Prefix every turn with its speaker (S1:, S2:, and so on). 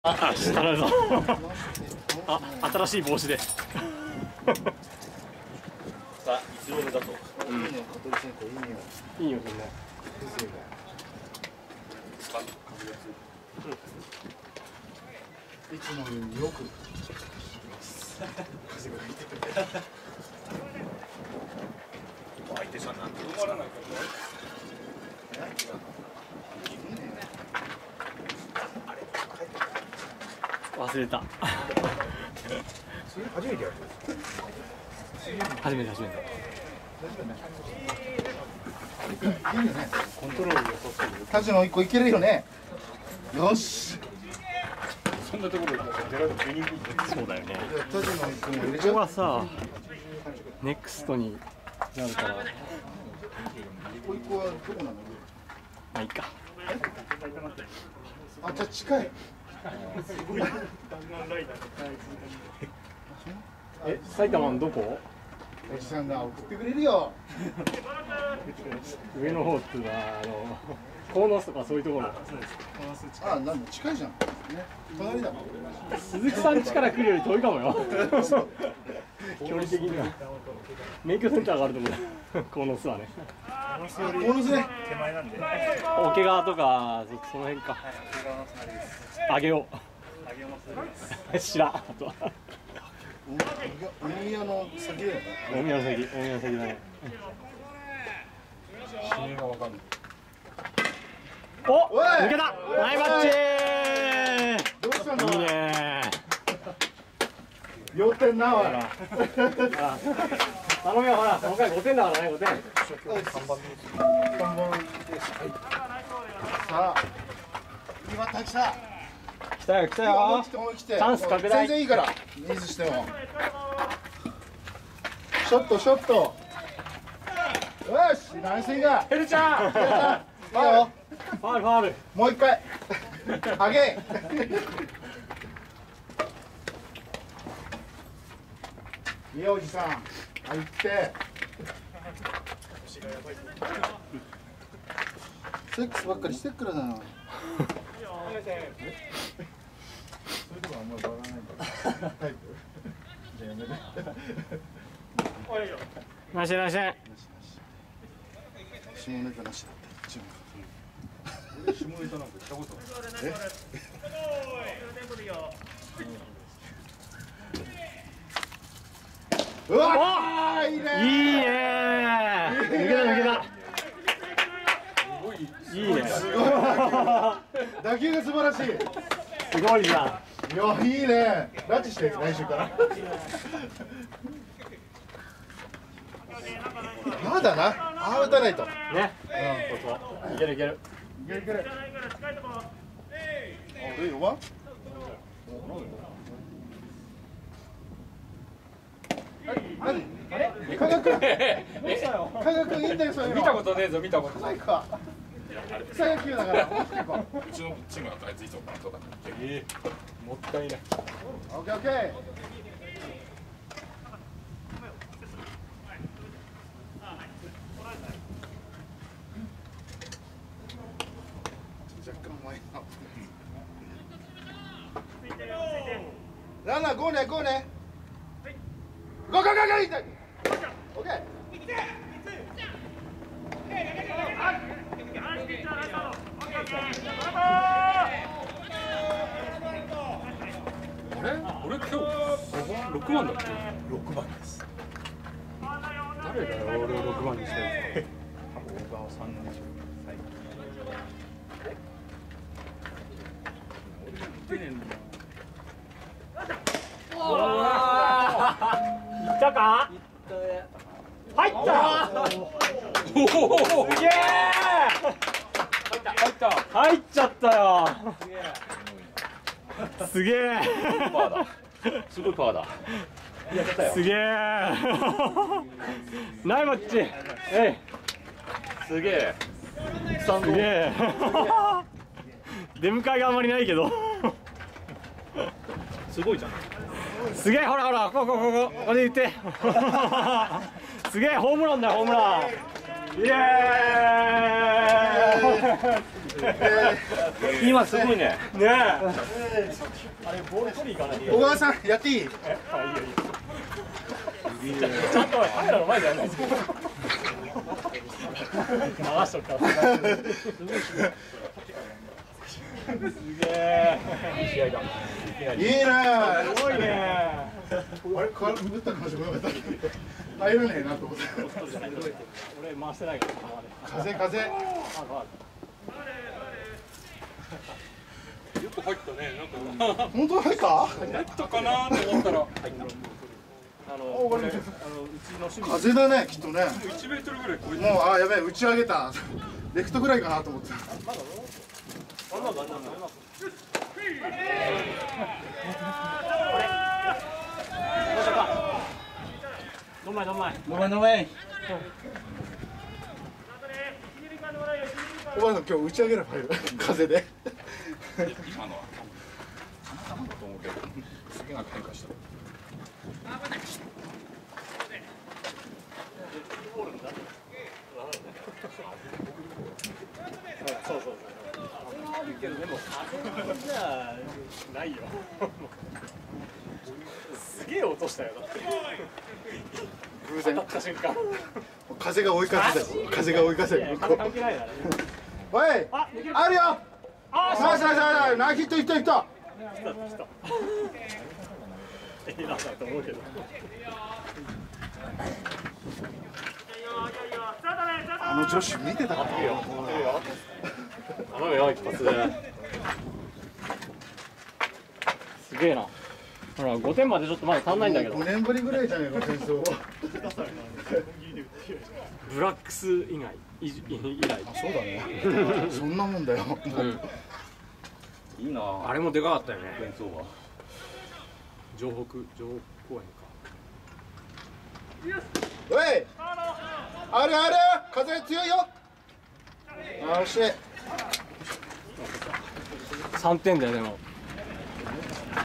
S1: あ、下だぞ。あ、新しい帽子で。さあ、1度目だと。うん。いいよ、みんな。
S2: いつもよりよく。
S1: 相手さんなんて止まらないから。忘れた。
S2: 初めてやる。
S1: 初めて。
S2: いいよね。コントロール良さそう。タジの一個いけるよね。よし。
S1: そんなところで出にくい。そうだよね。
S2: タジの一個も入れちゃう。
S1: ここはさ、ネクストになるから。
S2: 一個はどこなの？
S1: まあいいか。
S2: あ、じゃあ近い。
S1: え、埼玉のどこ？
S2: おじさんが送ってくれるよ。
S1: 上の方っていうのは鴻巣とかそういうところ。
S2: あ、なんだ近いじゃん。ね、隣だもん。
S1: 鈴木さん家から来るより遠いかもよ。距離的には。免許センターがあるところ。鴻巣はね。
S2: 鴻巣ね。
S3: 手前なんで。
S1: 桶川とかその辺か。上尾。知らん。あとは。
S2: 大宮の先だよね。
S1: 大宮の先だね。
S2: 地名がわかんない。
S1: お、抜けた。ナイバッチ。
S2: どうしたの？
S1: いいね。
S2: 4点なわ。
S1: 頼むよ、ほら、今回5点だからね、5点。
S2: 3番です。さあ、今た来た。
S1: 来たよ。チャンス拡大。
S2: 全然いいから、ミスしても。ショット。よし、ナイスインガー。
S1: ヘルちゃん。
S2: いいよ。
S1: ファール。
S2: もう一回。ハゲ。いいおじさん。入って。セックスばっかりしてっからだな。それでもあんまり笑わないから。タイプ。じゃあやめて。
S1: ナイス。
S2: 下ネタなしだった。一応。俺下ネタなんかしたことない。うわー、いいね。
S1: いいね。抜けた。いいね。
S2: 打球が素晴らしい。
S1: すごいじゃん。
S2: いや、いいね。拉致して来週から。まだな。打たないと。
S1: ね。いける。
S2: いける。4番？何？加賀君いいんだよ、そういうの。
S3: 見たことねえぞ、見たこと
S2: ないか。草野球だから。
S3: うちのチームだとあいついつもバントだから。
S1: もったいない。
S2: オッケー。若干前な。ランナーゴーね。ゴー。オッケー。
S3: 俺今日6番だっけ？6番です。
S1: 誰だよ、俺を6番にしてる。
S3: 多分大川さんでしょ。
S1: いったか？入った。すげえ。入っちゃったよ。すげえ。
S3: すごいパワーだ。
S1: すげえ。ナイバッチ。
S3: すげえ。
S1: すげえ。出迎えがあまりないけど。
S3: すごいじゃん。
S1: すげえ、ほら、ここで言って。すげえ、ホームランだよ、ホームラン。イエーイ。 今すごいね。ねえ。あれボール取り行かないで。
S2: 小川さんやっていい？
S1: いいよいいよ。ちゃんとカメラの前でやらないです。流しとくから。すげえ。いい試合だ。
S2: いいね。
S1: すごいね。
S2: あれ、打ったかもしれなかった。入らねえなと思って。
S1: 俺回してないから。
S2: 風風。
S3: よく入ったね。なんか
S2: 本当に入った？
S3: 入ったかなと思ったら
S1: うちの趣味。
S2: 風だね、きっとね。
S3: 1メートルぐらい超えて
S2: もうあ、やべえ、打ち上げた。レフトぐらいかなと思ってた。
S1: どんまいどんまい。
S2: ごめんごめん。おばあさん今日打ち上げるファイル風で。
S3: 今のはたまたまだと思うけどすげえなんか変化した。
S1: そうそう。でも風じゃないよ。すげえ落としたよだって。
S2: 偶然
S1: 当たった瞬間。
S2: 風が追い風だよ。風が追い風。
S1: いや関係ないだろ。
S2: おい、あるよ。
S1: あ
S2: さあさあさあ、ナイスヒットヒットヒット。
S1: 来た来た。いいなと思うけど。
S2: あの女子見てたか
S1: いいよ。頼むよ一発。すげえな。ほら5点までちょっとまだ足んないんだけど。
S2: 5年ぶりぐらいじゃないか戦争。
S1: ブラックス以外以来。
S2: そうだね。そんなもんだよ。
S3: いいな
S1: あれもでかかったよね。
S3: 戦争は
S1: 城北公園
S2: おい、あるある、風強いよ。よし。
S1: か。3点だよでも。